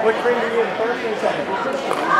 What grade are you in first and second?